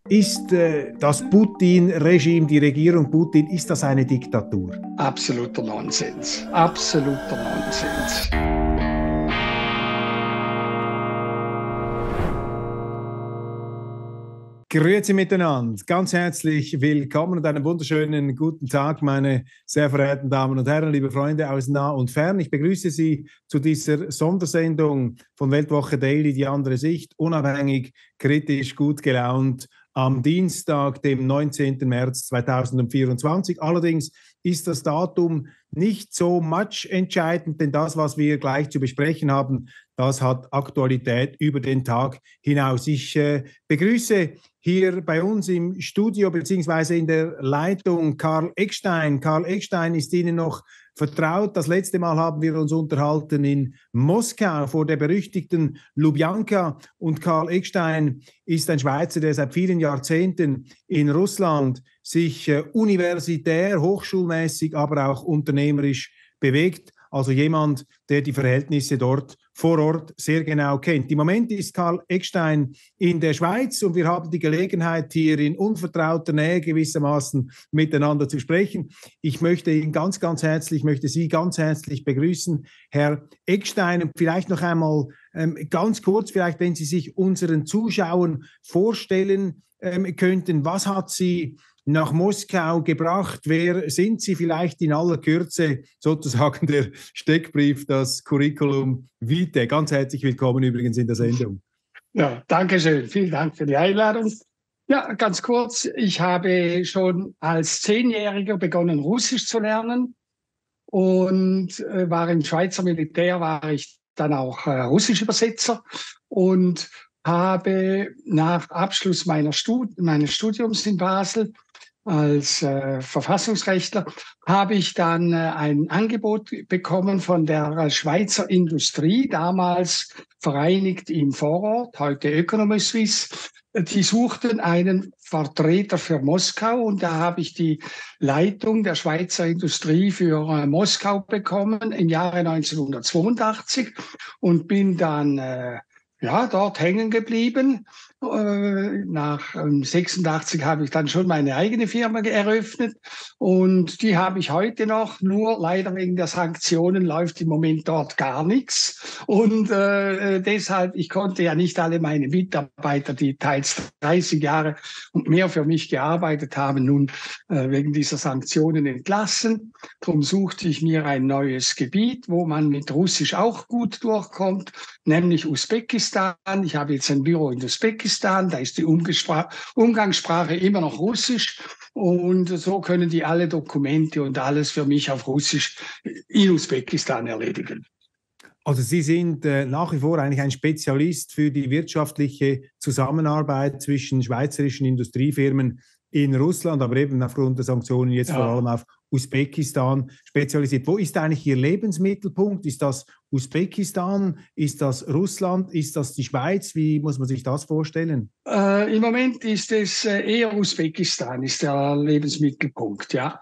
Ist das Putin-Regime, die Regierung Putin, ist das eine Diktatur? Absoluter Nonsens. Absoluter Nonsens. Grüezi miteinander, ganz herzlich willkommen und einen wunderschönen guten Tag, meine sehr verehrten Damen und Herren, liebe Freunde aus nah und fern. Ich begrüße Sie zu dieser Sondersendung von Weltwoche Daily, die andere Sicht, unabhängig, kritisch, gut gelaunt, am Dienstag, dem 19. März 2024. Allerdings ist das Datum nicht so entscheidend, denn das, was wir gleich zu besprechen haben, das hat Aktualität über den Tag hinaus. Ich begrüße hier bei uns im Studio beziehungsweise in der Leitung Karl Eckstein. Karl Eckstein ist Ihnen noch vertraut. Das letzte Mal haben wir uns unterhalten in Moskau vor der berüchtigten Lubjanka. Und Karl Eckstein ist ein Schweizer, der seit vielen Jahrzehnten in Russland sich universitär, hochschulmäßig, aber auch unternehmerisch bewegt. Also jemand, der die Verhältnisse dort vor Ort sehr genau kennt. Im Moment ist Karl Eckstein in der Schweiz und wir haben die Gelegenheit, hier in unvertrauter Nähe gewissermaßen miteinander zu sprechen. Ich möchte Sie ganz herzlich begrüßen, Herr Eckstein. Und vielleicht noch einmal ganz kurz, vielleicht wenn Sie sich unseren Zuschauern vorstellen könnten, was hat Sie nach Moskau gebracht? Wer sind Sie? Vielleicht in aller Kürze sozusagen der Steckbrief, das Curriculum vitae. Ganz herzlich willkommen übrigens in der Sendung. Ja, danke schön. Vielen Dank für die Einladung. Ja, ganz kurz. Ich habe schon als 10-Jähriger begonnen, Russisch zu lernen und war im Schweizer Militär, war ich dann auch Russischübersetzer und habe nach Abschluss meines Studiums in Basel als Verfassungsrechtler, habe ich dann ein Angebot bekommen von der Schweizer Industrie, damals vereinigt im Vorort, heute Economy Suisse. Die suchten einen Vertreter für Moskau und da habe ich die Leitung der Schweizer Industrie für Moskau bekommen im Jahre 1982 und bin dann dort hängen geblieben. Nach 86 habe ich dann schon meine eigene Firma eröffnet und die habe ich heute noch, nur leider wegen der Sanktionen läuft im Moment dort gar nichts und deshalb, ich konnte ja nicht alle meine Mitarbeiter, die teils 30 Jahre und mehr für mich gearbeitet haben, nun wegen dieser Sanktionen entlassen. Darum suchte ich mir ein neues Gebiet, wo man mit Russisch auch gut durchkommt, nämlich Usbekistan. Ich habe jetzt ein Büro in Usbekistan, da ist die Umgangssprache immer noch Russisch und so können die alle Dokumente und alles für mich auf Russisch in Usbekistan erledigen. Also Sie sind nach wie vor eigentlich ein Spezialist für die wirtschaftliche Zusammenarbeit zwischen schweizerischen Industriefirmen in Russland, aber eben aufgrund der Sanktionen jetzt vor allem auf Usbekistan spezialisiert. Wo ist eigentlich Ihr Lebensmittelpunkt? Ist das Usbekistan? Ist das Russland? Ist das die Schweiz? Wie muss man sich das vorstellen? Im Moment ist es eher Usbekistan, ist der Lebensmittelpunkt, ja.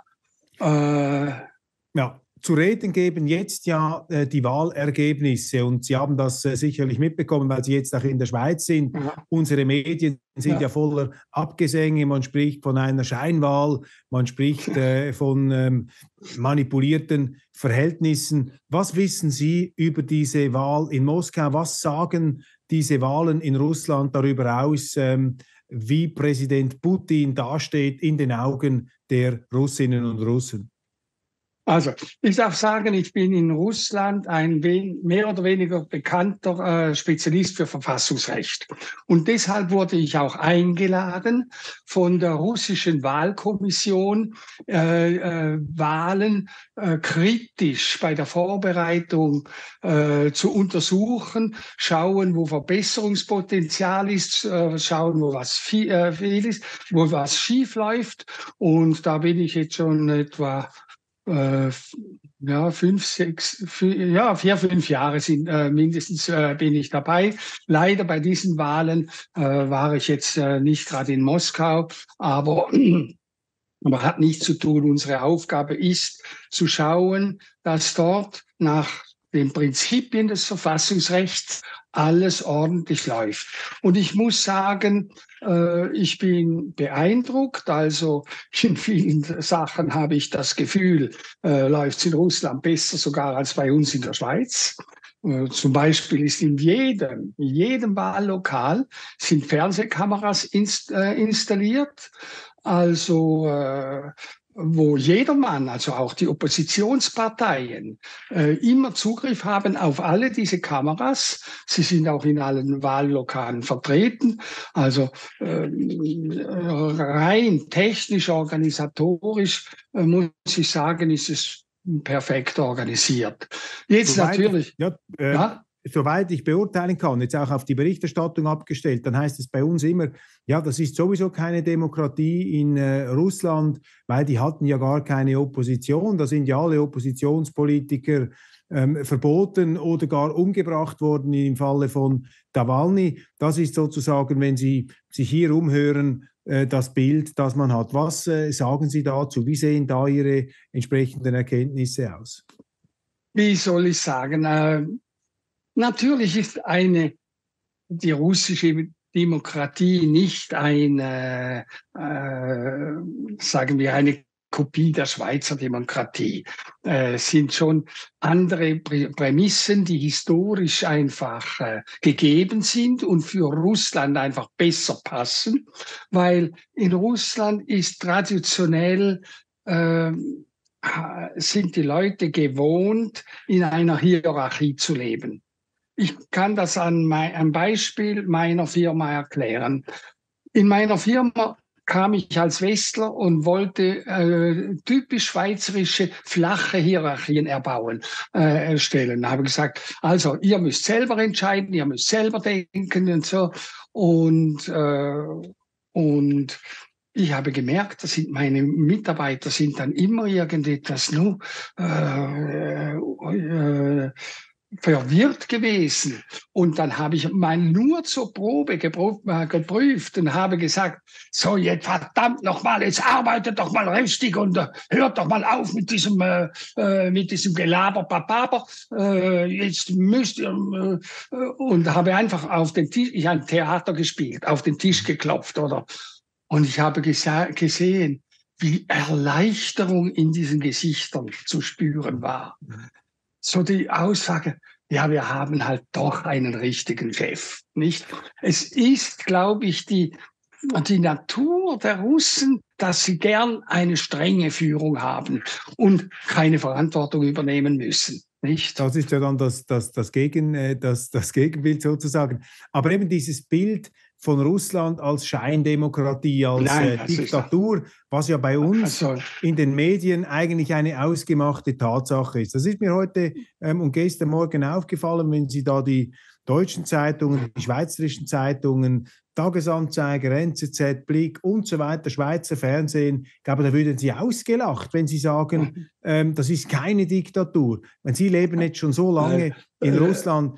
Ja. Zu reden geben jetzt ja die Wahlergebnisse und Sie haben das sicherlich mitbekommen, weil Sie jetzt auch in der Schweiz sind. Ja. Unsere Medien sind ja voller Abgesänge, man spricht von einer Scheinwahl, man spricht von manipulierten Verhältnissen. Was wissen Sie über diese Wahl in Moskau? Was sagen diese Wahlen in Russland darüber aus, wie Präsident Putin dasteht in den Augen der Russinnen und Russen? Also, ich darf sagen, ich bin in Russland ein mehr oder weniger bekannter Spezialist für Verfassungsrecht. Und deshalb wurde ich auch eingeladen von der russischen Wahlkommission, Wahlen kritisch bei der Vorbereitung zu untersuchen, schauen, wo Verbesserungspotenzial ist, schauen, wo was viel ist, wo was schief läuft. Und da bin ich jetzt schon etwa 4, 5 Jahre sind mindestens bin ich dabei. Leider bei diesen Wahlen war ich jetzt nicht gerade in Moskau, aber hat nichts zu tun. Unsere Aufgabe ist zu schauen, dass dort nach den Prinzipien des Verfassungsrechts alles ordentlich läuft. Und ich muss sagen, ich bin beeindruckt. Also in vielen Sachen habe ich das Gefühl, läuft es in Russland besser sogar als bei uns in der Schweiz. Zum Beispiel ist in jedem Wahllokal sind Fernsehkameras installiert. Also wo jedermann, also auch die Oppositionsparteien, immer Zugriff haben auf alle diese Kameras. Sie sind auch in allen Wahllokalen vertreten. Also rein technisch, organisatorisch, muss ich sagen, ist es perfekt organisiert. Jetzt Soweit natürlich. ja? Soweit ich beurteilen kann, jetzt auch auf die Berichterstattung abgestellt, dann heißt es bei uns immer, ja, das ist sowieso keine Demokratie in Russland, weil die hatten ja gar keine Opposition, da sind ja alle Oppositionspolitiker verboten oder gar umgebracht worden im Falle von Nawalny. Das ist sozusagen, wenn Sie sich hier umhören, das Bild, das man hat. Was sagen Sie dazu? Wie sehen da Ihre entsprechenden Erkenntnisse aus? Wie soll ich sagen? Natürlich ist die russische Demokratie nicht eine, sagen wir, eine Kopie der Schweizer Demokratie. Es sind schon andere Prämissen, die historisch einfach gegeben sind und für Russland einfach besser passen, weil in Russland ist traditionell sind die Leute gewohnt, in einer Hierarchie zu leben. Ich kann das an einem Beispiel meiner Firma erklären. In meiner Firma kam ich als Westler und wollte typisch schweizerische flache Hierarchien erstellen. Habe gesagt, also ihr müsst selber entscheiden, ihr müsst selber denken und so. Und ich habe gemerkt, meine Mitarbeiter sind dann immer irgendetwas verwirrt gewesen. Und dann habe ich nur zur Probe geprüft und habe gesagt, so jetzt verdammt nochmal, jetzt arbeitet doch mal richtig und hört doch mal auf mit diesem Gelaber, Papaber. Jetzt müsst ihr, und habe einfach auf den Tisch, ich habe Theater gespielt, auf den Tisch geklopft, oder? Und ich habe gesehen, wie Erleichterung in diesen Gesichtern zu spüren war. So die Aussage, ja, wir haben halt doch einen richtigen Chef, nicht? Es ist, glaube ich, die Natur der Russen, dass sie gern eine strenge Führung haben und keine Verantwortung übernehmen müssen, nicht? Das ist ja dann das Gegenbild sozusagen. Aber eben dieses Bild von Russland als Scheindemokratie, als Diktatur, was ja bei uns in den Medien eigentlich eine ausgemachte Tatsache ist. Das ist mir heute und gestern Morgen aufgefallen, wenn Sie da die deutschen Zeitungen, die schweizerischen Zeitungen, Tagesanzeiger, NZZ, Blick und so weiter, Schweizer Fernsehen, ich glaube, da würden Sie ausgelacht, wenn Sie sagen, das ist keine Diktatur. Wenn Sie leben jetzt schon so lange in Russland,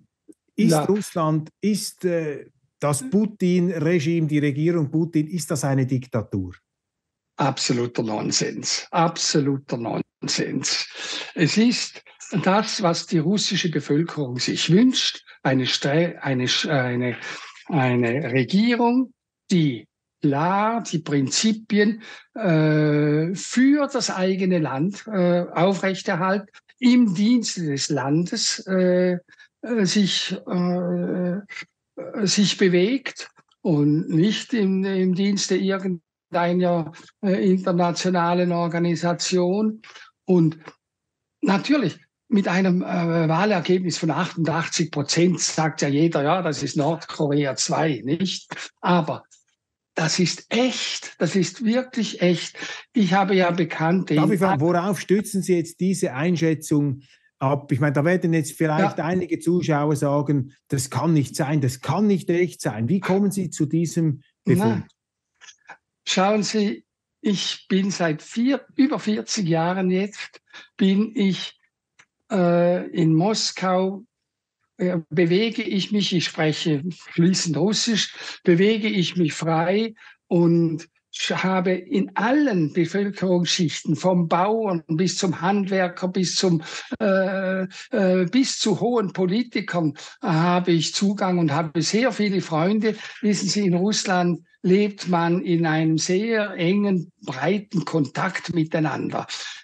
ist das Putin-Regime, die Regierung Putin, ist das eine Diktatur? Absoluter Nonsens. Absoluter Nonsens. Es ist das, was die russische Bevölkerung sich wünscht, eine Regierung, die klar die Prinzipien für das eigene Land aufrechterhält, im Dienste des Landes sich bewegt und nicht im Dienste irgendeiner internationalen Organisation. Und natürlich mit einem Wahlergebnis von 88% sagt ja jeder, ja, das ist Nordkorea 2, nicht? Aber das ist echt, das ist wirklich echt. Ich habe ja Bekannte. Darf ich fragen, worauf stützen Sie jetzt diese Einschätzung ab? Ich meine, da werden jetzt vielleicht einige Zuschauer sagen, das kann nicht sein, das kann nicht echt sein. Wie kommen Sie zu diesem Befund? Schauen Sie, ich bin seit über 40 Jahren jetzt, bin ich in Moskau, bewege ich mich, ich spreche fließend Russisch, bewege ich mich frei und habe in allen Bevölkerungsschichten, vom Bauern bis zum Handwerker, bis zu hohen Politikern, habe ich Zugang und habe sehr viele Freunde. Wissen Sie, in Russland lebt man in einem sehr engen, breiten Kontakt miteinander.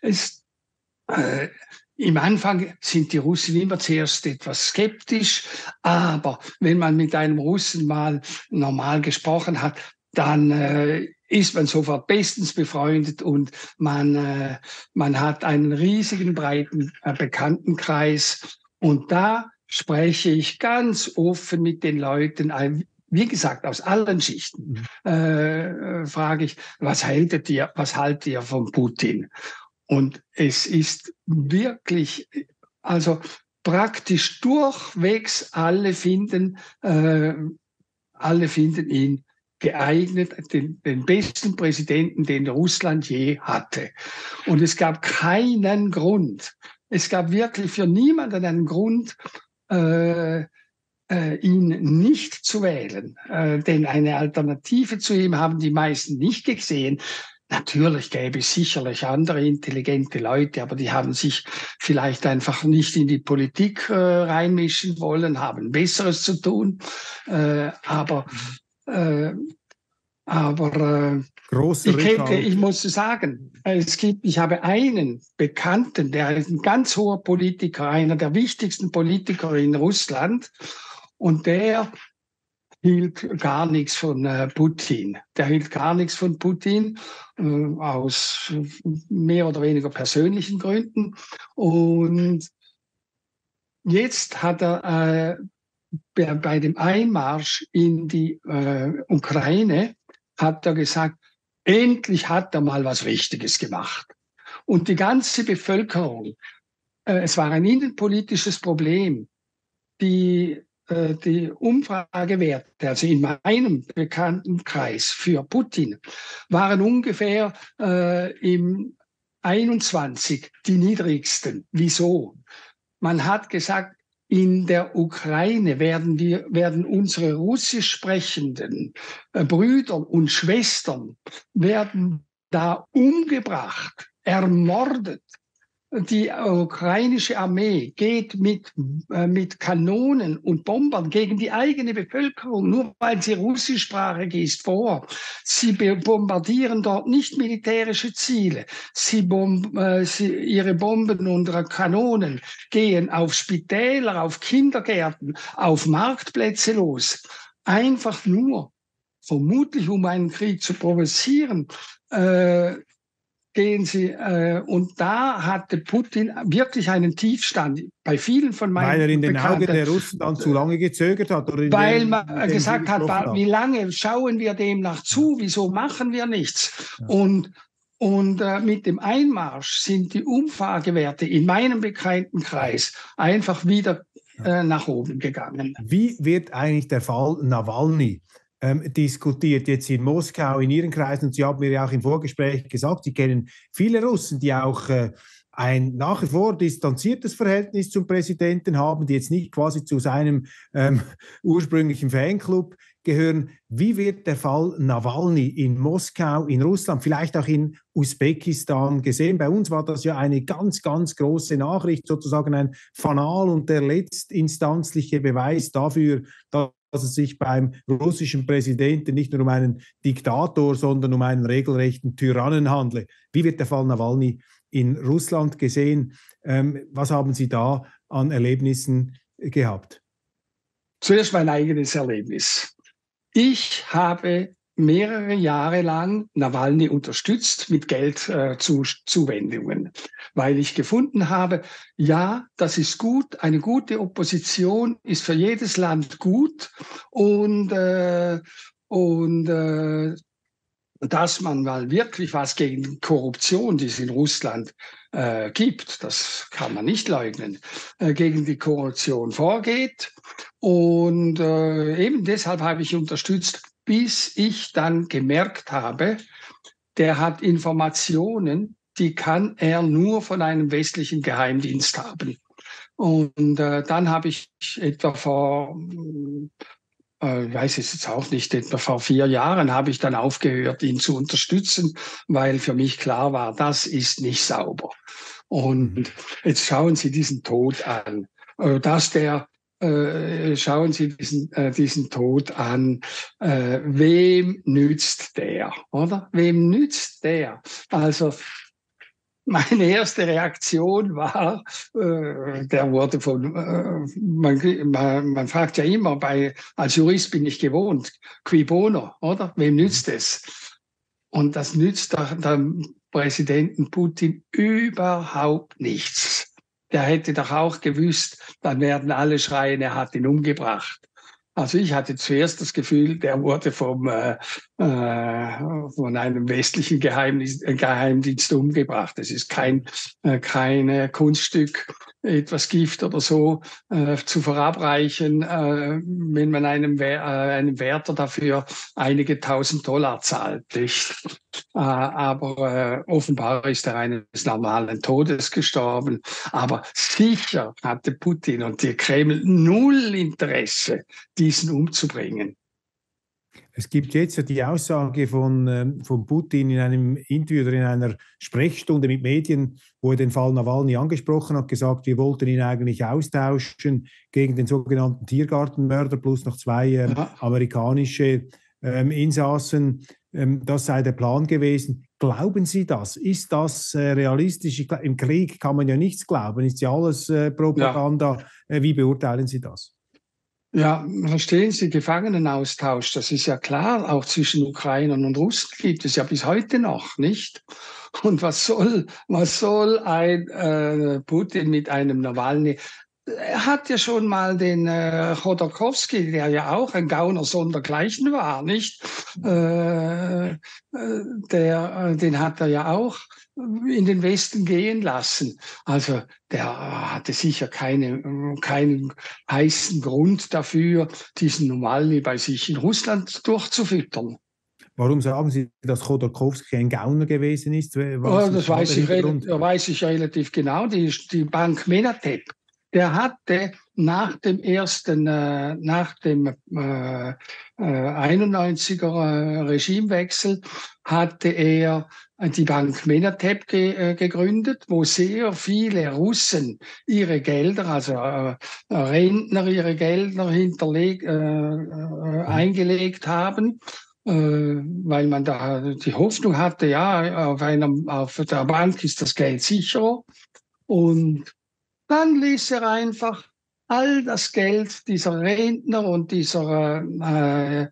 Im Anfang sind die Russen immer zuerst etwas skeptisch, aber wenn man mit einem Russen mal normal gesprochen hat, dann ist man sofort bestens befreundet und man hat einen riesigen, breiten Bekanntenkreis. Und da spreche ich ganz offen mit den Leuten, wie gesagt, aus allen Schichten, frage ich, was haltet ihr von Putin? Und es ist wirklich, also praktisch durchwegs alle finden ihn geeignet, den besten Präsidenten, den Russland je hatte. Und es gab keinen Grund, es gab wirklich für niemanden einen Grund, ihn nicht zu wählen. Denn eine Alternative zu ihm haben die meisten nicht gesehen. Natürlich gäbe es sicherlich andere intelligente Leute, aber die haben sich vielleicht einfach nicht in die Politik reinmischen wollen, haben Besseres zu tun. Aber ich muss sagen, ich habe einen Bekannten, der ist ein ganz hoher Politiker, einer der wichtigsten Politiker in Russland, und der hielt gar nichts von Putin. Der hielt gar nichts von Putin aus mehr oder weniger persönlichen Gründen. Und jetzt hat er bei dem Einmarsch in die Ukraine, hat er gesagt, endlich hat er mal was Richtiges gemacht. Und die ganze Bevölkerung, es war ein innenpolitisches Problem, die Umfragewerte, also in meinem Bekanntenkreis für Putin, waren ungefähr im 21 die niedrigsten. Wieso? Man hat gesagt, in der Ukraine werden unsere russisch sprechenden Brüder und Schwestern werden da umgebracht, ermordet. Die ukrainische Armee geht mit Kanonen und Bombern gegen die eigene Bevölkerung, nur weil sie russischsprachig ist, vor. Sie bombardieren dort nicht militärische Ziele. Ihre Bomben und Kanonen gehen auf Spitäler, auf Kindergärten, auf Marktplätze los. Einfach nur, vermutlich um einen Krieg zu provozieren, gehen sie, und da hatte Putin wirklich einen Tiefstand bei vielen von meinen Weil er in den Bekannten, Augen der Russen dann zu lange gezögert hat? Oder weil man gesagt hat, wie lange schauen wir dem nach zu, wieso machen wir nichts? Ja. Und mit dem Einmarsch sind die Umfragewerte in meinem Bekanntenkreis einfach wieder nach oben gegangen. Wie wird eigentlich der Fall Nawalny diskutiert jetzt in Moskau, in Ihren Kreisen? Und Sie haben mir ja auch im Vorgespräch gesagt, Sie kennen viele Russen, die auch ein nach wie vor distanziertes Verhältnis zum Präsidenten haben, die jetzt nicht quasi zu seinem ursprünglichen Fanclub gehören. Wie wird der Fall Nawalny in Moskau, in Russland, vielleicht auch in Usbekistan gesehen? Bei uns war das ja eine ganz, ganz große Nachricht, sozusagen ein Fanal und der letztinstanzliche Beweis dafür, dass es sich beim russischen Präsidenten nicht nur um einen Diktator, sondern um einen regelrechten Tyrannen handelt. Wie wird der Fall Nawalny in Russland gesehen? Was haben Sie da an Erlebnissen gehabt? Zuerst mein eigenes Erlebnis. Ich habe mehrere Jahre lang Nawalny unterstützt mit Geldzuwendungen, weil ich gefunden habe, ja, das ist gut, eine gute Opposition ist für jedes Land gut und dass man mal wirklich was gegen Korruption, die es in Russland gibt, das kann man nicht leugnen, gegen die Korruption vorgeht. Und eben deshalb habe ich unterstützt, bis ich dann gemerkt habe, der hat Informationen, die kann er nur von einem westlichen Geheimdienst haben. Und dann habe ich etwa vor ich weiß es jetzt auch nicht, etwa vor 4 Jahren habe ich dann aufgehört, ihn zu unterstützen, weil für mich klar war, das ist nicht sauber. Und jetzt schauen Sie diesen Tod an. Schauen Sie diesen Tod an. Wem nützt der, oder? Wem nützt der? Also meine erste Reaktion war, der wurde man fragt ja immer, als Jurist bin ich gewohnt, cui bono, oder? Wem nützt es? Und das nützt dem Präsidenten Putin überhaupt nichts. Der hätte doch auch gewusst, dann werden alle schreien, er hat ihn umgebracht. Also ich hatte zuerst das Gefühl, der wurde von einem westlichen Geheimdienst umgebracht. Es ist kein Kunststück, etwas Gift oder so zu verabreichen, wenn man einem Wärter dafür einige $1000 zahlt. Nicht? Aber offenbar ist er eines normalen Todes gestorben. Aber sicher hatte Putin und die Kreml null Interesse, diesen umzubringen. Es gibt jetzt ja die Aussage von Putin in einem Interview oder in einer Sprechstunde mit Medien, wo er den Fall Nawalny angesprochen hat, gesagt, wir wollten ihn eigentlich austauschen gegen den sogenannten Tiergartenmörder plus noch 2 amerikanische Insassen. Das sei der Plan gewesen. Glauben Sie das? Ist das realistisch? Im Krieg kann man ja nichts glauben, ist ja alles Propaganda. Ja. Wie beurteilen Sie das? Ja, verstehen Sie, Gefangenenaustausch, das ist ja klar, auch zwischen Ukrainern und Russen gibt es ja bis heute noch, nicht? Und was soll ein Putin mit einem Nawalny? Er hat ja schon mal den Chodorkowski, der ja auch ein Gauner sondergleichen war, nicht? Den hat er ja auch in den Westen gehen lassen. Also der hatte sicher keinen heißen Grund dafür, diesen Nawalny bei sich in Russland durchzufüttern. Warum sagen Sie, dass Chodorkowski ein Gauner gewesen ist? Das weiß ich relativ genau. Die Bank Menatep, der hatte nach dem 91er Regimewechsel hatte er die Bank Menatep gegründet, wo sehr viele Russen ihre Gelder, also Rentner ihre Gelder eingelegt haben, weil man da die Hoffnung hatte, ja, auf der Bank ist das Geld sicherer. Und dann ließ er einfach all das Geld dieser Rentner und ich habe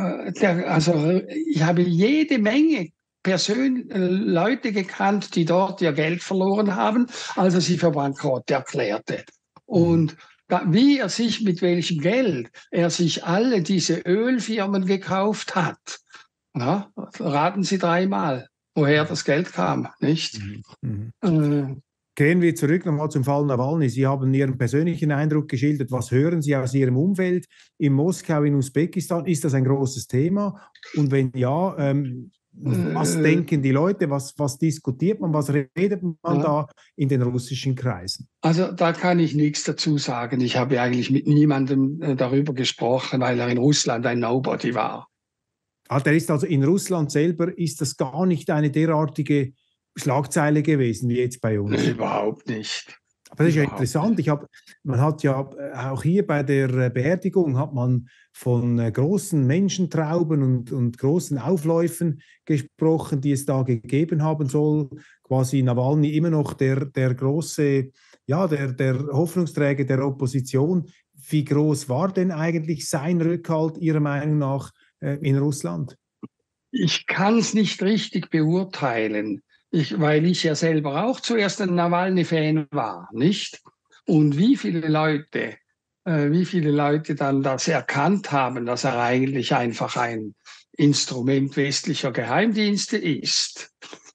jede Menge Leute gekannt, die dort ihr Geld verloren haben, als er sie für bankrott erklärte. Und wie er sich, mit welchem Geld er sich alle diese Ölfirmen gekauft hat, ja, raten Sie 3-mal, woher das Geld kam, nicht? Kehren wir zurück nochmal zum Fall Nawalny. Sie haben Ihren persönlichen Eindruck geschildert. Was hören Sie aus Ihrem Umfeld in Moskau, in Usbekistan? Ist das ein großes Thema? Und wenn ja, was denken die Leute? Was diskutiert man? Was redet man da in den russischen Kreisen? Also da kann ich nichts dazu sagen. Ich habe eigentlich mit niemandem darüber gesprochen, weil er in Russland ein Nobody war. Der ist also in Russland selber, ist das gar nicht eine derartige Schlagzeile gewesen wie jetzt bei uns? Überhaupt nicht. Aber das ist ja interessant. Man hat ja auch hier bei der Beerdigung hat man von großen Menschentrauben und großen Aufläufen gesprochen, die es da gegeben haben soll. Quasi Nawalny immer noch der große, ja, der Hoffnungsträger der Opposition. Wie groß war denn eigentlich sein Rückhalt Ihrer Meinung nach in Russland? Ich kann es nicht richtig beurteilen. Weil ich ja selber auch zuerst ein Nawalny-Fan war, nicht? Und wie viele Leute dann das erkannt haben, dass er eigentlich einfach ein Instrument westlicher Geheimdienste ist,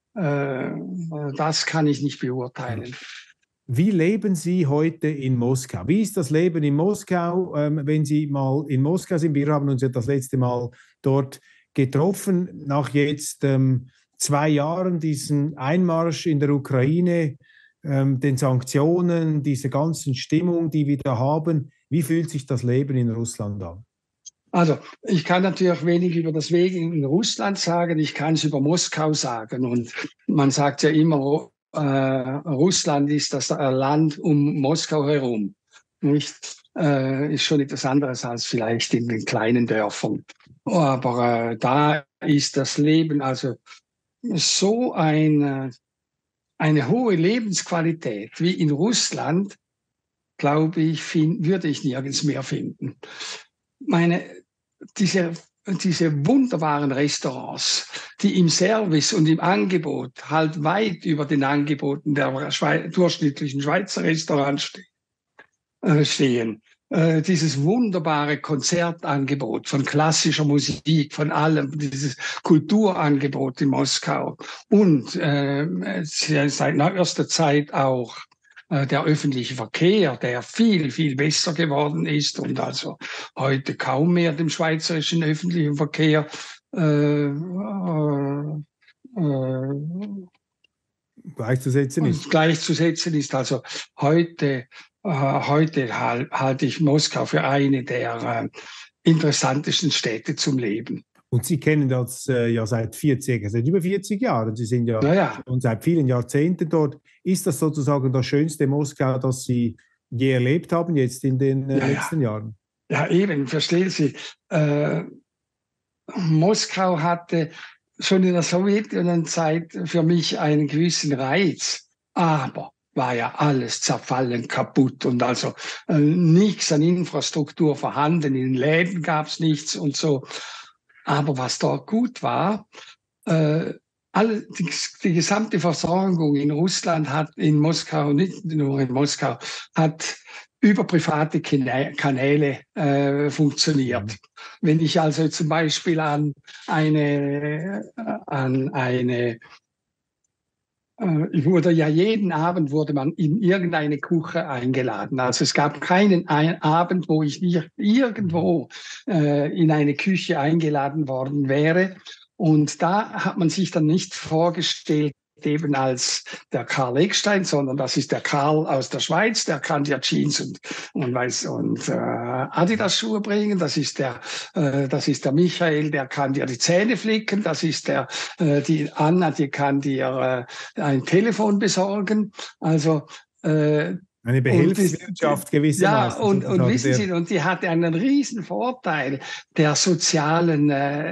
das kann ich nicht beurteilen. Wie leben Sie heute in Moskau? Wie ist das Leben in Moskau, wenn Sie mal in Moskau sind? Wir haben uns ja das letzte Mal dort getroffen, nach jetzt 2 Jahren diesen Einmarsch in der Ukraine, den Sanktionen, diese ganzen Stimmung, die wir da haben. Wie fühlt sich das Leben in Russland an? Also, ich kann natürlich wenig über das Wegen in Russland sagen, ich kann es über Moskau sagen. Und man sagt ja immer, Russland ist das Land um Moskau herum. Nicht? Ist schon etwas anderes als vielleicht in den kleinen Dörfern. Aber da ist das Leben also so eine hohe Lebensqualität wie in Russland, glaube ich, würde ich nirgends mehr finden. Diese wunderbaren Restaurants, die im Service und im Angebot halt weit über den Angeboten der durchschnittlichen Schweizer Restaurants stehen. Dieses wunderbare Konzertangebot von klassischer Musik, von allem, dieses Kulturangebot in Moskau und seit neuester Zeit auch der öffentliche Verkehr, der viel, viel besser geworden ist und also heute kaum mehr dem schweizerischen öffentlichen Verkehr gleichzusetzen ist. Also heute halte ich Moskau für eine der interessantesten Städte zum Leben. Und Sie kennen das ja seit über 40 Jahren. Sie sind ja schon seit vielen Jahrzehnten dort. Ist das sozusagen das schönste Moskau, das Sie je erlebt haben, jetzt in den letzten Jahren? Ja, eben, verstehen Sie. Moskau hatte schon in der Sowjetunion-Zeit für mich einen gewissen Reiz, aber war ja alles zerfallen, kaputt und also nichts an Infrastruktur vorhanden. In den Läden gab es nichts und so. Aber was dort gut war, die gesamte Versorgung in Russland hat in Moskau, nicht nur in Moskau, hat über private Kanäle funktioniert. Wenn ich also zum Beispiel jeden Abend wurde man in irgendeine Küche eingeladen. Also es gab keinen Abend, wo ich nicht irgendwo in eine Küche eingeladen worden wäre. Und da hat man sich dann nicht vorgestellt, eben als der Karl Eckstein, sondern das ist der Karl aus der Schweiz, der kann ja Jeans und Adidas-Schuhe bringen. Das ist der Michael, der kann dir die Zähne flicken. Das ist die Anna, die kann dir ein Telefon besorgen. Also eine Behelfswirtschaft gewissermaßen. Ja, und wissen Sie, und die hatte einen riesen Vorteil der sozialen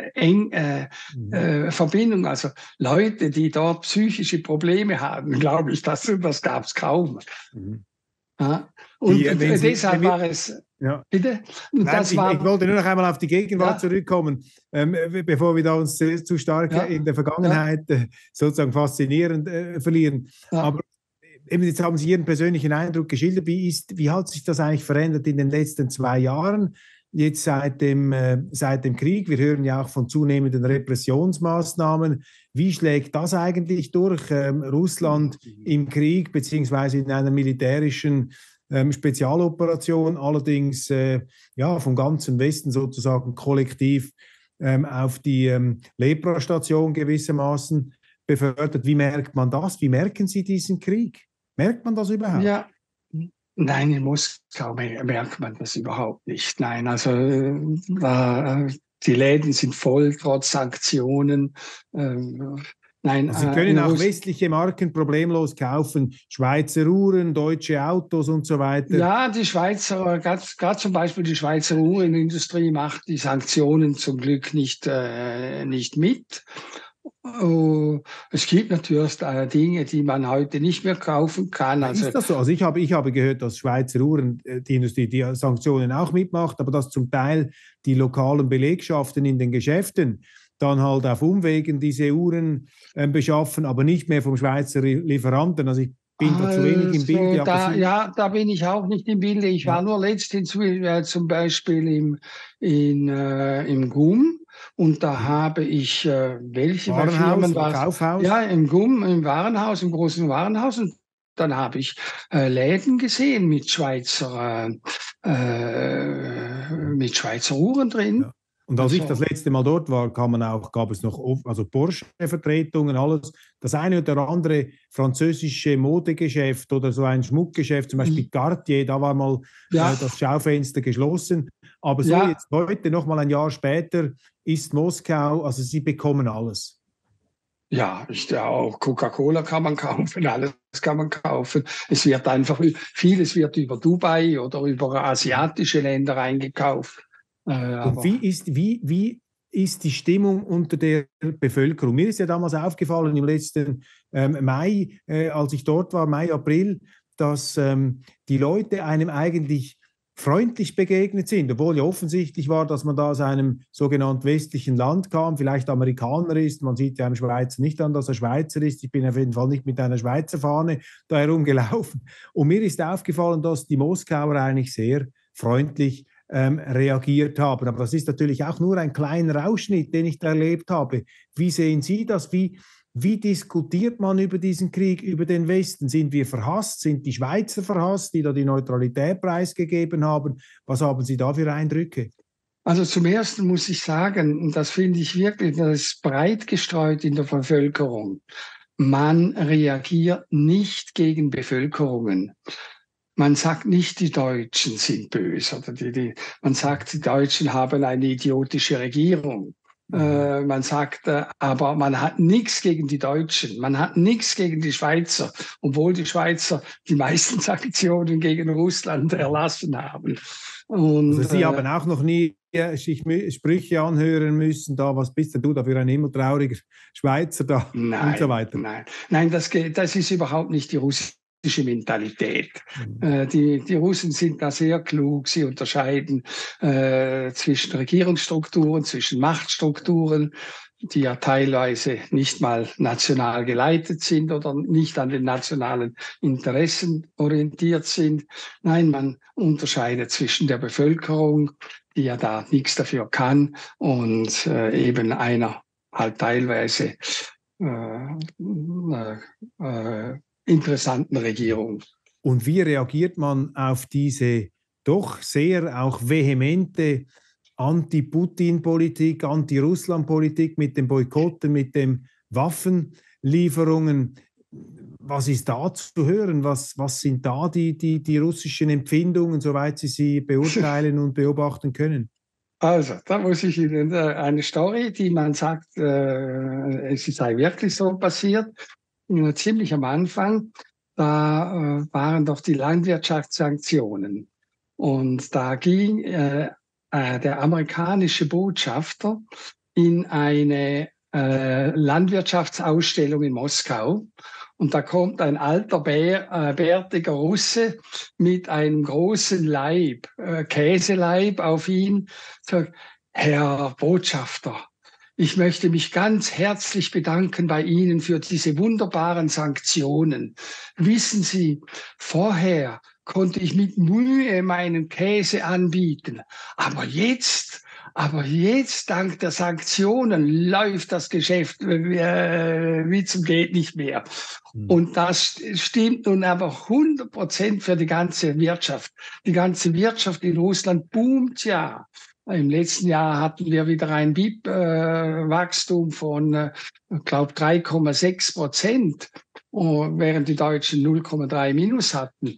Verbindung. Also Leute, die dort psychische Probleme haben, glaube ich, das gab es kaum. Ja. Und deshalb war es... Ja. Bitte? Nein, ich wollte nur noch einmal auf die Gegenwart zurückkommen, bevor wir da uns zu stark in der Vergangenheit sozusagen faszinierend verlieren. Ja. Aber eben jetzt haben Sie Ihren persönlichen Eindruck geschildert. Wie hat sich das eigentlich verändert in den letzten 2 Jahren, jetzt seit dem Krieg? Wir hören ja auch von zunehmenden Repressionsmaßnahmen. Wie schlägt das eigentlich durch? Russland im Krieg beziehungsweise in einer militärischen Spezialoperation, allerdings vom ganzen Westen sozusagen kollektiv auf die Lepra-Station gewissermaßen befördert. Wie merkt man das? Wie merken Sie diesen Krieg? Merkt man das überhaupt? Ja, nein, in Moskau merkt man das überhaupt nicht. Nein, also die Läden sind voll, trotz Sanktionen. Nein, also Sie können auch westliche Marken problemlos kaufen, Schweizer Uhren, deutsche Autos und so weiter. Ja, die Schweizer, gerade zum Beispiel die Schweizer Uhrenindustrie macht die Sanktionen zum Glück nicht mit. Es gibt natürlich Dinge, die man heute nicht mehr kaufen kann. Also, ist das so? Also ich habe gehört, dass Schweizer Uhren, die Industrie, die Sanktionen auch mitmacht, aber dass zum Teil die lokalen Belegschaften in den Geschäften dann halt auf Umwegen diese Uhren beschaffen, aber nicht mehr vom Schweizer Lieferanten. Also ich bin da zu wenig im Bilde. Da bin ich auch nicht im Bilde. Ich war nur letztens zum Beispiel im GUM. Und da habe ich, welche Warenhaus, Kaufhaus? Ja, im Warenhaus, im großen Warenhaus. Und dann habe ich Läden gesehen mit Schweizer Uhren drin. Ja. Und als ich das letzte Mal dort war, gab es noch Porsche-Vertretungen, alles. Das eine oder andere französische Modegeschäft oder so ein Schmuckgeschäft, zum Beispiel Cartier, da war mal das Schaufenster geschlossen. Aber so Ja, jetzt heute, noch mal ein Jahr später, ist Moskau, also sie bekommen alles. ja, auch Coca-Cola kann man kaufen, alles kann man kaufen. Es wird einfach, vieles wird über Dubai oder über asiatische Länder eingekauft. Und Aber wie ist die Stimmung unter der Bevölkerung? Mir ist ja damals aufgefallen im letzten Mai, als ich dort war, Mai, April, dass die Leute einem eigentlich freundlich begegnet sind, obwohl ja offensichtlich war, dass man da aus einem sogenannten westlichen Land kam, vielleicht Amerikaner ist. Man sieht ja einem Schweizer nicht an, dass er Schweizer ist. Ich bin auf jeden Fall nicht mit einer Schweizer Fahne da herumgelaufen. Und mir ist aufgefallen, dass die Moskauer eigentlich sehr freundlich reagiert haben. Aber das ist natürlich auch nur ein kleiner Ausschnitt, den ich da erlebt habe. Wie sehen Sie das? Wie diskutiert man über diesen Krieg, über den Westen? Sind wir verhasst? Sind die Schweizer verhasst, die da die Neutralität preisgegeben haben? Was haben Sie da für Eindrücke? also zum Ersten muss ich sagen, und das finde ich wirklich, das ist breit gestreut in der Bevölkerung. Man reagiert nicht gegen Bevölkerungen. Man sagt nicht, die Deutschen sind böse oder man sagt, die Deutschen haben eine idiotische Regierung. Man sagt, aber man hat nichts gegen die Deutschen, man hat nichts gegen die Schweizer, obwohl die Schweizer die meisten Sanktionen gegen Russland erlassen haben. Also Und Sie haben auch noch nie sich Sprüche anhören müssen, da, was bist denn du da für ein himmeltrauriger Schweizer da und so nein, weiter. nein, das ist überhaupt nicht die russische Mentalität. Die Russen sind da sehr klug. Sie unterscheiden zwischen Regierungsstrukturen, zwischen Machtstrukturen, die ja teilweise nicht mal national geleitet sind oder nicht an den nationalen Interessen orientiert sind. Nein, man unterscheidet zwischen der Bevölkerung, die ja da nichts dafür kann, und eben einer halt teilweise interessanten Regierung. Und wie reagiert man auf diese doch sehr auch vehemente Anti-Putin-Politik, Anti-Russland-Politik mit den Boykotten, mit den Waffenlieferungen? Was ist da zu hören? Was sind da die russischen Empfindungen, soweit Sie beurteilen und beobachten können? Also, da muss ich Ihnen eine Story, die man sagt, es sei wirklich so passiert, ziemlich am Anfang. Da waren doch die Landwirtschaftssanktionen. Und da ging der amerikanische Botschafter in eine Landwirtschaftsausstellung in Moskau. Und da kommt ein alter bärtiger Russe mit einem großen Leib, Käseleib auf ihn, sagt: Herr Botschafter, ich möchte mich ganz herzlich bedanken bei Ihnen für diese wunderbaren Sanktionen. Wissen Sie, vorher konnte ich mit Mühe meinen Käse anbieten, aber jetzt, dank der Sanktionen, läuft das Geschäft wie zum geht nicht mehr. Und das stimmt nun aber 100% für die ganze Wirtschaft. Die ganze Wirtschaft in Russland boomt ja. Im letzten Jahr hatten wir wieder ein BIP-Wachstum von, ich glaube, 3,6%, während die Deutschen 0,3 minus hatten.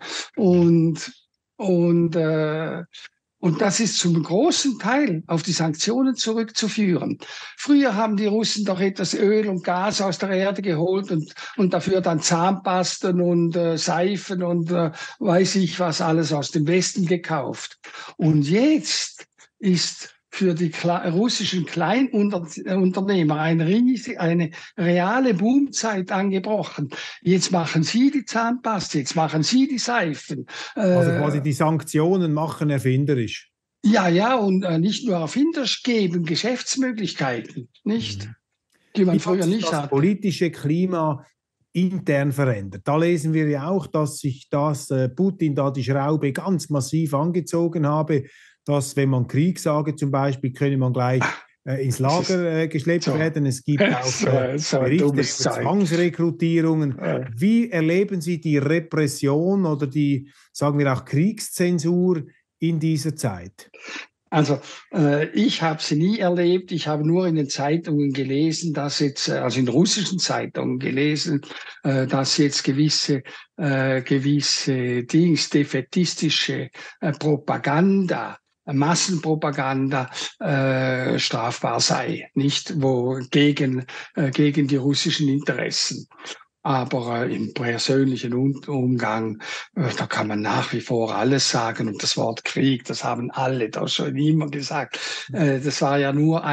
Und das ist zum großen Teil auf die Sanktionen zurückzuführen. Früher haben die Russen doch etwas Öl und Gas aus der Erde geholt und dafür dann Zahnpasten und Seifen und weiß ich was alles aus dem Westen gekauft. Und jetzt ist für die russischen Kleinunternehmer eine reale Boomzeit angebrochen. Jetzt machen sie die Zahnpaste, jetzt machen sie die Seifen. Also quasi die Sanktionen machen erfinderisch. Ja, und nicht nur erfinderisch, geben Geschäftsmöglichkeiten, nicht? Die man Wie hat früher sich nicht das hatte. politische Klima intern verändert? Da lesen wir ja auch, dass sich Putin da die Schraube ganz massiv angezogen habe, dass, wenn man Krieg sage zum Beispiel, könne man gleich ins Lager geschleppt werden. Es gibt auch Berichte über Zwangsrekrutierungen. Wie erleben Sie die Repression oder die, sagen wir auch, Kriegszensur in dieser Zeit? Also ich habe sie nie erlebt. Ich habe nur in den Zeitungen gelesen, dass jetzt, also in russischen Zeitungen gelesen, dass jetzt gewisse defätistische Propaganda Massenpropaganda strafbar sei, nicht wo gegen die russischen Interessen. Aber im persönlichen Umgang, da kann man nach wie vor alles sagen. Und das Wort Krieg, das haben alle da schon immer gesagt. Das war ja nur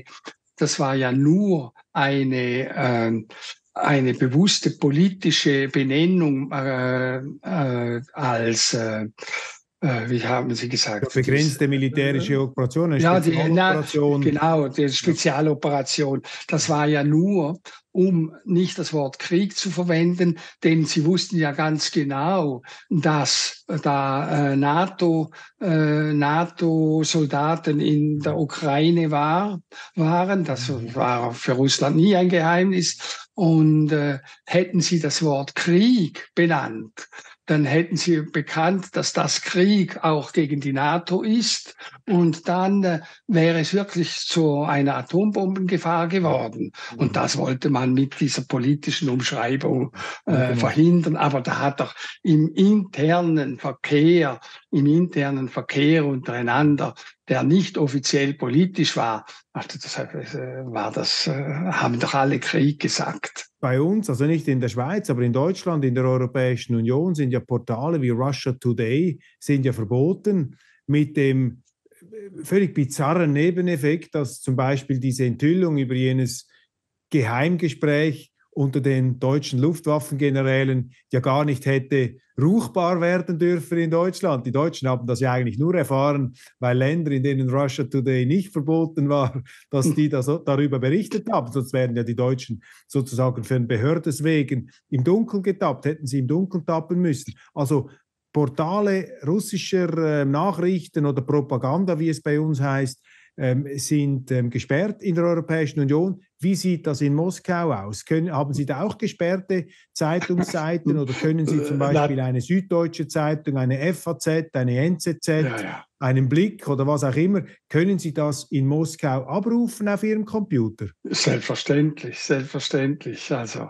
eine bewusste politische Benennung als wie haben Sie gesagt? Begrenzte militärische Operation, eine Spezialoperation. Genau, die Spezialoperation. Das war ja nur, um nicht das Wort Krieg zu verwenden, denn Sie wussten ja ganz genau, dass da NATO-Soldaten in der Ukraine waren. Das war für Russland nie ein Geheimnis. Und hätten Sie das Wort Krieg benannt, dann hätten Sie bekannt, dass das Krieg auch gegen die NATO ist. Und dann wäre es wirklich zu einer Atombombengefahr geworden. Und das wollte man mit dieser politischen Umschreibung verhindern. Aber da hat doch im internen Verkehr untereinander, der nicht offiziell politisch war, haben doch alle Krieg gesagt. Bei uns, also nicht in der Schweiz, aber in Deutschland, in der Europäischen Union sind ja Portale wie Russia Today sind ja verboten, mit dem völlig bizarren Nebeneffekt, dass zum Beispiel diese Enthüllung über jenes Geheimgespräch unter den deutschen Luftwaffengenerälen ja gar nicht hätte ruchbar werden dürfen in Deutschland. Die Deutschen haben das ja eigentlich nur erfahren, weil Länder, in denen Russia Today nicht verboten war, dass die darüber berichtet haben. Sonst wären ja die Deutschen sozusagen für den Behördeswegen im Dunkeln getappt, hätten sie im Dunkeln tappen müssen. Also Portale russischer Nachrichten oder Propaganda, wie es bei uns heißt, sind gesperrt in der Europäischen Union. Wie sieht das in Moskau aus? Haben Sie da auch gesperrte Zeitungsseiten oder können Sie zum Beispiel eine Süddeutsche Zeitung, eine FAZ, eine NZZ, einen Blick oder was auch immer, können Sie das in Moskau abrufen auf Ihrem Computer? Selbstverständlich. Also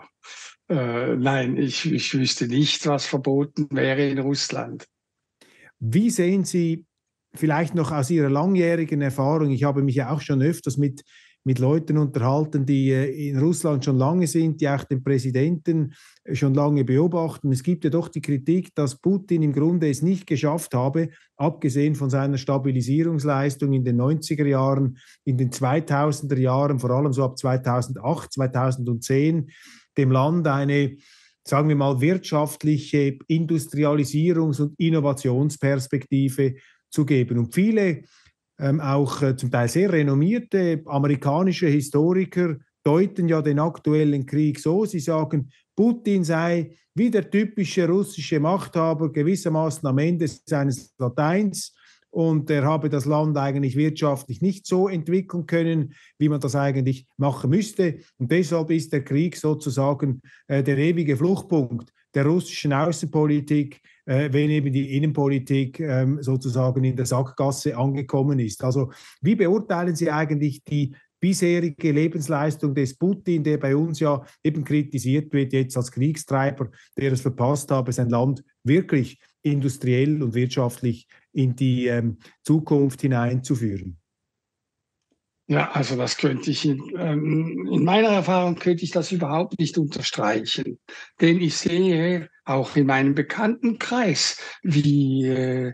nein, ich wüsste nicht, was verboten wäre in Russland. Wie sehen Sie vielleicht noch aus Ihrer langjährigen Erfahrung, ich habe mich ja auch schon öfters mit Leuten unterhalten, die in Russland schon lange sind, die auch den Präsidenten schon lange beobachten. Es gibt ja doch die Kritik, dass Putin im Grunde es nicht geschafft habe, abgesehen von seiner Stabilisierungsleistung in den 90er Jahren, in den 2000er Jahren, vor allem so ab 2008, 2010, dem Land eine, sagen wir mal, wirtschaftliche Industrialisierungs- und Innovationsperspektive zu geben. Und viele, auch zum Teil sehr renommierte amerikanische Historiker deuten ja den aktuellen Krieg so, sie sagen, Putin sei wie der typische russische Machthaber gewissermaßen am Ende seines Lateins und er habe das Land eigentlich wirtschaftlich nicht so entwickeln können, wie man das eigentlich machen müsste. Und deshalb ist der Krieg sozusagen der ewige Fluchtpunkt der russischen Außenpolitik, wenn eben die Innenpolitik sozusagen in der Sackgasse angekommen ist. Also wie beurteilen Sie eigentlich die bisherige Lebensleistung des Putin, der bei uns ja eben kritisiert wird, jetzt als Kriegstreiber, der es verpasst habe, sein Land wirklich industriell und wirtschaftlich in die Zukunft hineinzuführen? Ja, also das könnte ich in meiner Erfahrung könnte ich das überhaupt nicht unterstreichen. Denn ich sehe auch in meinem Bekanntenkreis, wie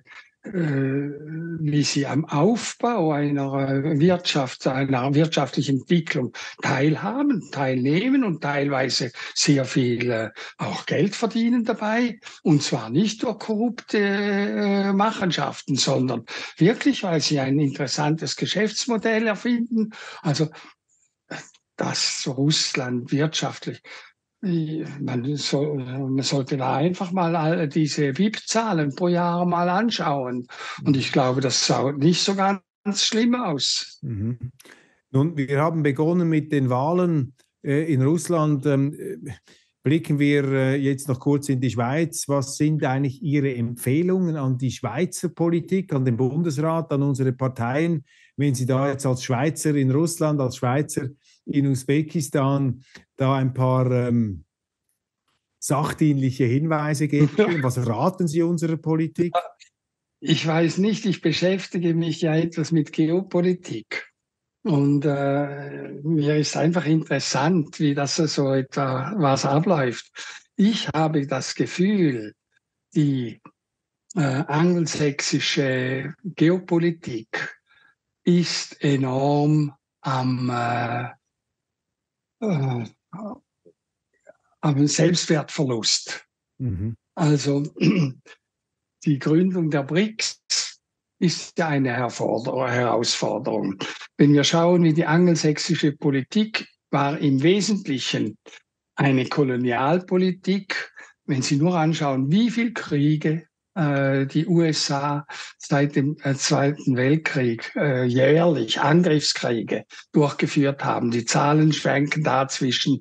sie am Aufbau einer wirtschaftlichen Entwicklung teilnehmen und teilweise sehr viel auch Geld verdienen dabei. Und zwar nicht durch korrupte Machenschaften, sondern wirklich, weil sie ein interessantes Geschäftsmodell erfinden. Also, dass Russland wirtschaftlich man sollte da einfach mal diese BIP-Zahlen pro Jahr mal anschauen. Und ich glaube, das schaut nicht so ganz schlimm aus. Mhm. Nun, wir haben begonnen mit den Wahlen in Russland. Blicken wir jetzt noch kurz in die Schweiz. Was sind eigentlich Ihre Empfehlungen an die Schweizer Politik, an den Bundesrat, an unsere Parteien, wenn Sie da jetzt als Schweizer in Russland, als Schweizer in Usbekistan da ein paar sachdienliche Hinweise geben können? Was raten Sie unserer Politik? Ich weiß nicht, ich beschäftige mich ja etwas mit Geopolitik. Und mir ist einfach interessant, wie das so etwa was abläuft. Ich habe das Gefühl, die angelsächsische Geopolitik ist enorm äh, am Selbstwertverlust. Mhm. Also die Gründung der BRICS ist ja eine Herausforderung. Wenn wir schauen, wie die angelsächsische Politik war im Wesentlichen eine Kolonialpolitik. Wenn Sie nur anschauen, wie viele Kriege die USA seit dem Zweiten Weltkrieg jährlich Angriffskriege durchgeführt haben. Die Zahlen schwanken da zwischen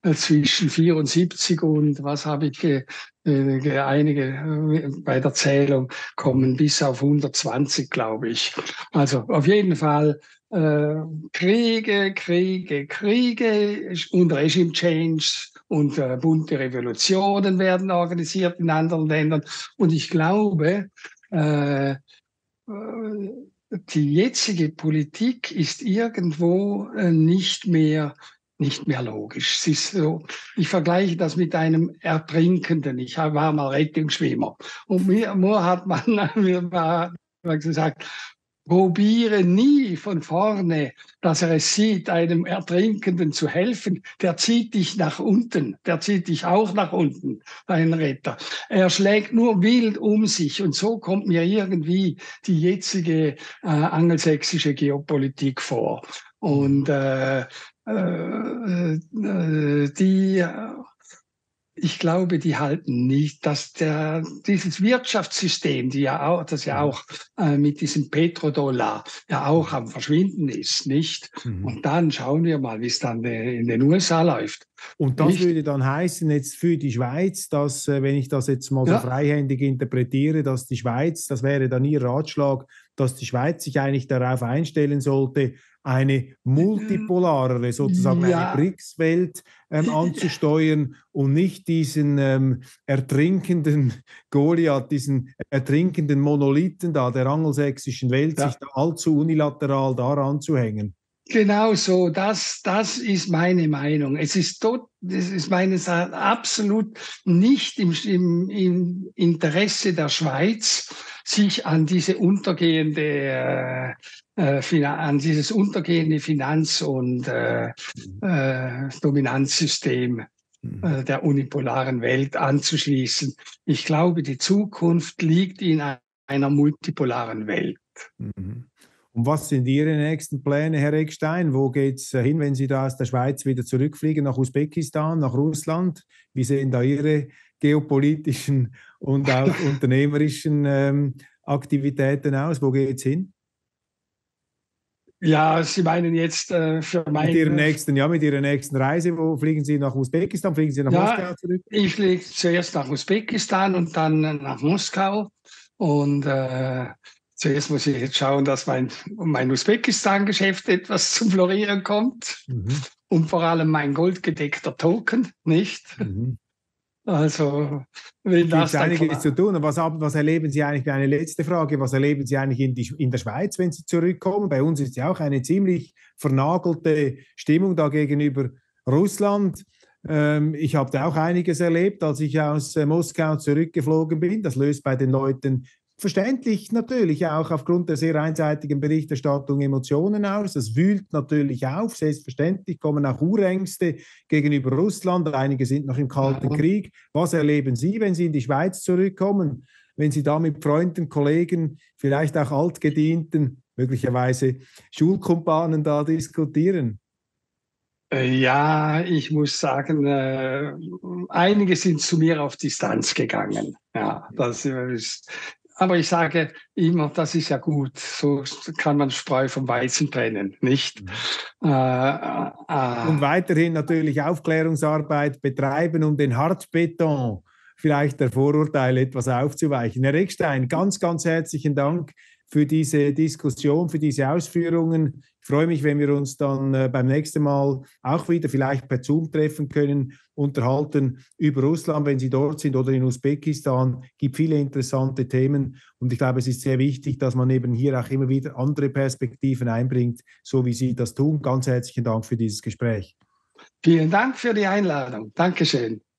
74 und was habe ich einige bei der Zählung kommen bis auf 120, glaube ich. Also auf jeden Fall Kriege und Regime Change und bunte Revolutionen werden organisiert in anderen Ländern. Und ich glaube, die jetzige Politik ist irgendwo nicht mehr logisch. Es ist so, ich vergleiche das mit einem Ertrinkenden. Ich war mal Rettungsschwimmer und mir hat man mir gesagt, probiere nie von vorne, dass er es sieht, einem Ertrinkenden zu helfen. Der zieht dich nach unten. Der zieht dich auch nach unten, ein Retter. Er schlägt nur wild um sich. Und so kommt mir irgendwie die jetzige angelsächsische Geopolitik vor. Und ich glaube, die halten nicht, dass dieses Wirtschaftssystem, das ja auch mit diesem Petrodollar ja auch am Verschwinden ist, nicht? Und dann schauen wir mal, wie es dann in den USA läuft. Und das würde dann heißen jetzt für die Schweiz, dass, wenn ich das jetzt mal so freihändig interpretiere, dass die Schweiz, das wäre dann Ihr Ratschlag, dass die Schweiz sich eigentlich darauf einstellen sollte, eine multipolarere, sozusagen eine BRICS-Welt anzusteuern und nicht diesen ertrinkenden Goliath, diesen ertrinkenden Monolithen da der angelsächsischen Welt, sich da allzu unilateral daran zu hängen. Genau so, das ist meine Meinung. Das ist meines Erachtens absolut nicht im Interesse der Schweiz, sich an diese an dieses untergehende Finanz- und Dominanzsystem der unipolaren Welt anzuschließen. Ich glaube, die Zukunft liegt in einer multipolaren Welt. Mhm. Und was sind Ihre nächsten Pläne, Herr Eckstein? Wo geht es hin, wenn Sie da aus der Schweiz wieder zurückfliegen, nach Usbekistan, nach Russland? Wie sehen da Ihre geopolitischen und auch unternehmerischen Aktivitäten aus? Wo geht es hin? Ja, Sie meinen jetzt für meine... Mit Ihrer nächsten Reise, wo fliegen Sie nach Usbekistan? Fliegen Sie nach Moskau zurück? Ich fliege zuerst nach Usbekistan und dann nach Moskau. Und zuerst muss ich jetzt schauen, dass mein Usbekistan-Geschäft etwas zum Florieren kommt. Und vor allem mein goldgedeckter Token, nicht? Also, wenn das dann einiges zu tun. Und was erleben Sie eigentlich, eine letzte Frage, was erleben Sie eigentlich in der Schweiz, wenn Sie zurückkommen? Bei uns ist ja auch eine ziemlich vernagelte Stimmung da gegenüber Russland. Ich habe da auch einiges erlebt, als ich aus Moskau zurückgeflogen bin. Das löst bei den Leuten verständlich natürlich auch aufgrund der sehr einseitigen Berichterstattung Emotionen aus. Das wühlt natürlich auf, selbstverständlich kommen auch Urängste gegenüber Russland. Einige sind noch im Kalten Krieg. Was erleben Sie, wenn Sie in die Schweiz zurückkommen? Wenn Sie da mit Freunden, Kollegen, vielleicht auch Altgedienten, möglicherweise Schulkumpanen da diskutieren? Ja, ich muss sagen, einige sind zu mir auf Distanz gegangen. Ja, das ist... Aber ich sage immer, das ist ja gut. So kann man Spreu vom Weizen trennen, nicht? Und weiterhin natürlich Aufklärungsarbeit betreiben, um den Hartbeton vielleicht der Vorurteile etwas aufzuweichen. Herr Eckstein, ganz, ganz herzlichen Dank für diese Diskussion, für diese Ausführungen. Ich freue mich, wenn wir uns dann beim nächsten Mal auch wieder vielleicht per Zoom treffen können, unterhalten über Russland, wenn Sie dort sind, oder in Usbekistan. Es gibt viele interessante Themen und ich glaube, es ist sehr wichtig, dass man eben hier auch immer wieder andere Perspektiven einbringt, so wie Sie das tun. Ganz herzlichen Dank für dieses Gespräch. Vielen Dank für die Einladung. Dankeschön.